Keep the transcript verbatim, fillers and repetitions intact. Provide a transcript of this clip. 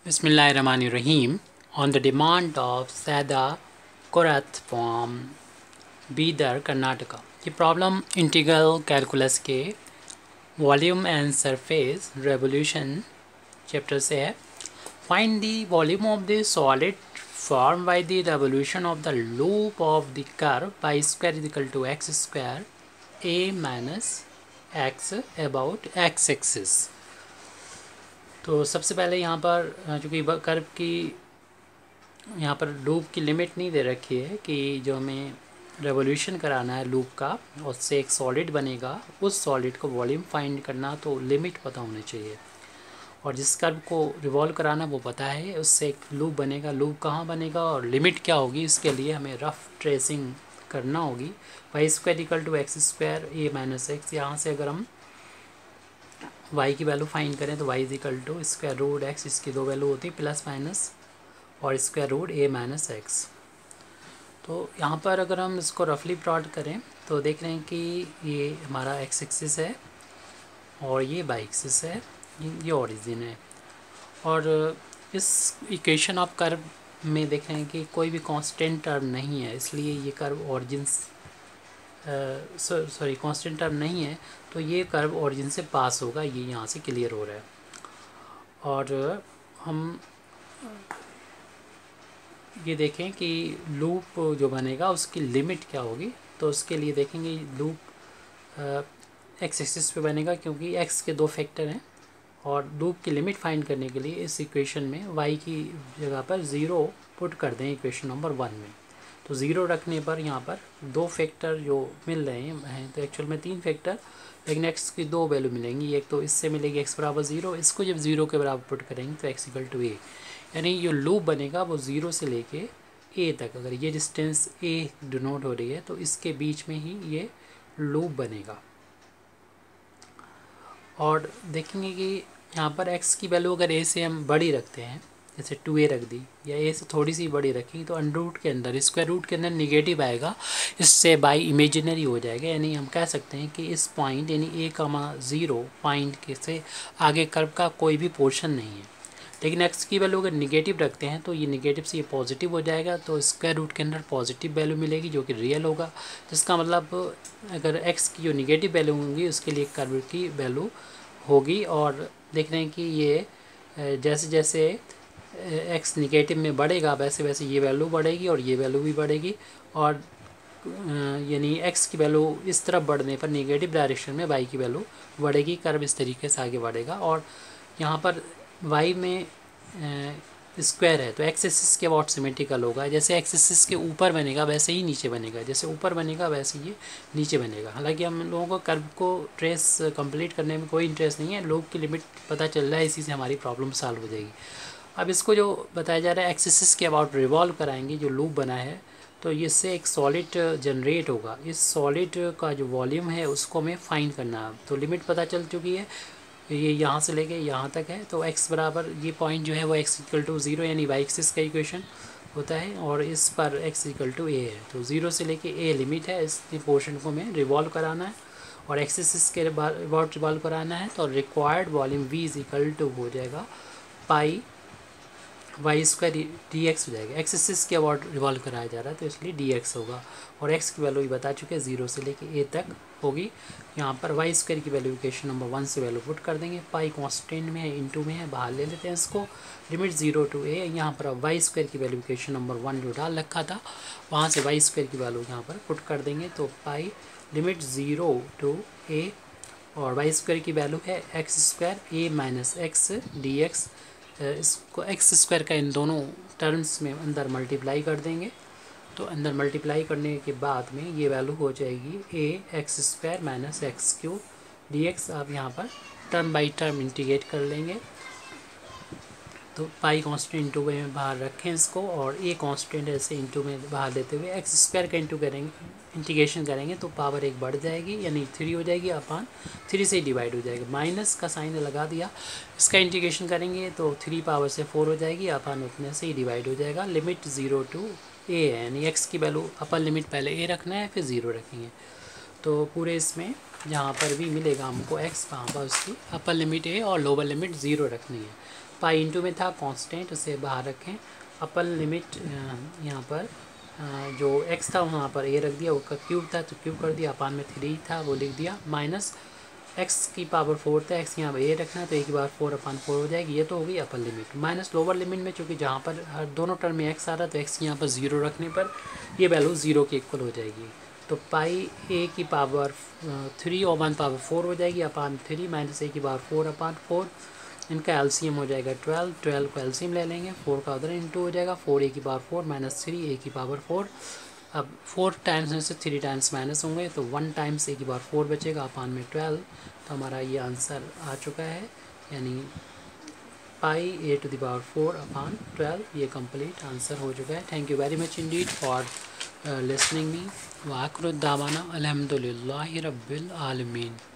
Bismillahirrahmanirrahim. On the demand of Sada Korath from Bidar, Karnataka. ये problem integral calculus के volume and surface revolution chapter से है. Find the volume of the solid formed by the revolution of the loop of the curve y square is equal to x square a minus x about x axis. तो सबसे पहले यहाँ पर चूँकि curve की यहाँ पर लूप की लिमिट नहीं दे रखी है कि जो हमें रेवोल्यूशन कराना है लूप का, उससे एक सॉलिड बनेगा, उस सॉलिड को वॉल्यूम फाइंड करना तो लिमिट पता होनी चाहिए. और जिस कर्व को रिवॉल्व कराना वो पता है, उससे एक लूप बनेगा. लूप कहाँ बनेगा और लिमिट क्या होगी, इसके लिए हमें रफ ट्रेसिंग करना होगी. Y square equal to x square a minus x. यहाँ से अगर हम y की वैल्यू फाइंड करें तो y is equal to square root x, इसकी दो वैल्यू होती है प्लस माइनस और square root a minus x. तो यहाँ पर अगर हम इसको रफली प्लॉट करें तो देख रहे हैं कि ये हमारा एक्स एक्सिस है और ये वाई एक्सिस है, ये ओरिजिन है. और इस इक्वेशन ऑफ कर्व में देख रहे हैं कि कोई भी कांस्टेंट टर्म नहीं है, इसलिए ये curve origin sorry constant term नहीं है, तो ये कर्व ओरिजिन से पास होगा. ये यहाँ से क्लियर हो रहा है. और हम ये देखें कि लूप जो बनेगा उसकी लिमिट क्या होगी. तो उसके लिए देखेंगे लूप एक्स एक्सिस पे बनेगा, क्योंकि एक्स के दो फैक्टर हैं. और लूप की लिमिट फाइंड करने के लिए इस इक्वेशन में वाई की जगह पर ज़ीरो पुट कर दें इक्वेशन नंबर वन में. तो ज़ीरो रखने पर यहाँ पर दो फैक्टर जो मिल रहे हैं, तो एक्चुअल में तीन फैक्टर, लेकिन एक्स की दो वैल्यू मिलेंगी. एक तो इससे मिलेगी एक्स बराबर ज़ीरो, इसको जब ज़ीरो के बराबर पुट करेंगे तो एक्स इक्वल टू ए. यानी जो लूप बनेगा वो ज़ीरो से लेके ए तक, अगर ये डिस्टेंस ए डिनोट हो रही है तो इसके बीच में ही ये लूप बनेगा. और देखेंगे कि यहाँ पर x की वैल्यू अगर a से हम बड़ी रखते हैं, जैसे टू ए रख दी, या a से थोड़ी सी बड़ी रखी, तो अंडर रूट के अंदर स्क्वायर रूट के अंदर निगेटिव आएगा, इससे बाई इमेजिनरी हो जाएगा. यानी हम कह सकते हैं कि इस पॉइंट यानी a कमा ज़ीरो पॉइंट के से आगे कर्व का कोई भी पोर्शन नहीं है. लेकिन x की वैल्यू अगर निगेटिव रखते हैं तो ये निगेटिव से ये पॉजिटिव हो जाएगा, तो स्क्वायर रूट के अंदर पॉजिटिव वैल्यू मिलेगी जो कि रियल होगा. जिसका मतलब अगर x की जो निगेटिव वैल्यू होंगी उसके लिए कर्व की वैल्यू होगी. और देख रहे हैं कि ये जैसे जैसे x निगेटिव में बढ़ेगा वैसे वैसे ये वैल्यू बढ़ेगी और ये वैल्यू भी बढ़ेगी. और यानी x की वैल्यू इस तरफ बढ़ने पर निगेटिव डायरेक्शन में y की वैल्यू बढ़ेगी. कर्व इस तरीके से आगे बढ़ेगा. और यहाँ पर y में स्क्वायर है तो एक्स एक्सिस के अबाउट सिमेट्रिकल होगा. जैसे एक्स एक्सिस के ऊपर बनेगा वैसे ही नीचे बनेगा, जैसे ऊपर बनेगा वैसे ये नीचे बनेगा. हालांकि हम लोगों को कर्व को ट्रेस कंप्लीट करने में कोई इंटरेस्ट नहीं है, लूप की लिमिट पता चल रहा है, इसी से हमारी प्रॉब्लम सॉल्व हो जाएगी. अब इसको जो बताया जा रहा है एक्स एक्सिस के अबाउट रिवॉल्व कराएंगे जो लूप बना है, तो इससे एक सॉलिड जनरेट होगा. इस सॉलिड का जो वॉल्यूम है उसको हमें फाइंड करना है. तो लिमिट पता चल चुकी है, ये यहाँ से लेके यहाँ तक है. तो x बराबर ये पॉइंट जो है वो x इक्वल टू ज़ीरो यानी वाई एक्सिस का इक्वेशन होता है, और इस पर x इक्वल टू ए है. तो ज़ीरो से लेके a लिमिट है, इस पोर्शन को हमें रिवॉल्व कराना है और एक्स एक्सिस के अबाउट रिवॉल्व कराना है. तो required volume v is equal to हो जाएगा pi y square d x हो जाएगा. एक्स एक्सिस के अबाउट रिवॉल्व कराया जा रहा है तो इसलिए डी एक्स होगा. और x की वैल्यू बता चुके हैं ज़ीरो से लेके a तक होगी. यहाँ पर वाई स्क्वायर की वैल्यू इक्वेशन नंबर वन से वैल्यू पुट कर देंगे. पाई कांस्टेंट में है, इनटू में है, बाहर ले लेते हैं इसको. Limit zero to a. यहाँ पर अब वाई स्क्वायर की वैल्यू इक्वेशन नंबर वन जो डाल रखा था वहाँ से वाई स्क्वायर की वैल्यू यहाँ पर पुट कर देंगे. तो pi limit zero to a और वाई स्क्वायर की वैल्यू है x square a minus x d x. इसको एक्स स्क्वायर का इन दोनों टर्म्स में अंदर मल्टीप्लाई कर देंगे. तो अंदर मल्टीप्लाई करने के बाद में ये वैल्यू हो जाएगी a x square minus x cube d x. आप यहाँ पर टर्म बाई टर्म इंटीग्रेट कर लेंगे. तो पाई कांस्टेंट इंटू में बाहर रखें इसको, और ए कांस्टेंट ऐसे इंटू में बाहर लेते हुए एक्स स्क्वायर का इंटू करेंगे, इंटीग्रेशन करेंगे तो पावर एक बढ़ जाएगी यानी थ्री हो जाएगी, अपान थ्री से डिवाइड हो जाएगा. माइनस का साइन लगा दिया, इसका इंटीग्रेशन करेंगे तो थ्री पावर से फोर हो जाएगी, अपान उतने से ही डिवाइड हो जाएगा. लिमिट ज़ीरो टू ए है यानी एक्स की वैल्यू अपर लिमिट पहले ए रखना है फिर ज़ीरो रखेंगे. तो पूरे इसमें जहाँ पर भी मिलेगा हमको एक्स, कहाँ पर उसकी अपर लिमिट ए और लोअर लिमिट ज़ीरो रखनी है. पाई इंटू में था कांस्टेंट, उसे बाहर रखें। अपर लिमिट यहाँ पर जो x था वहाँ पर a रख दिया, वो का क्यूब था तो क्यूब कर दिया, अपान में थ्री था वो लिख दिया, माइनस x की पावर फोर था, x यहाँ पर a रखना तो a की पावर फोर अपान फोर हो जाएगी। ये तो होगी upper limit. Minus lower limit में चूँकि जहाँ पर हर दोनों टर्म में x आ रहा है तो x यहाँ पर ज़ीरो रखने पर ये वैल्यू ज़ीरो के इक्वल हो जाएगी। तो पाई a की power three upon power four हो जाएगी अपान थ्री, माइनस a की पावर फोर अपान फोर, इनका एलसीएम हो जाएगा ट्वेल्व, ट्वेल्व को एलसीएम ले लेंगे, फोर का उधर इंटू हो जाएगा, फोर ए की power four minus three a की पावर फोर। अब फोर टाइम्स में से थ्री टाइम्स माइनस होंगे तो वन टाइम्स ए की पावर फोर बचेगा अपान में ट्वेल्व। तो हमारा ये आंसर आ चुका है, यानी pi a to the power four upon twelve, ये कंप्लीट आंसर हो चुका है। Thank you very much indeed for listening me. वाखिर दावाना अल्हम्दुलिल्लाहि रब्बिल आलमीन।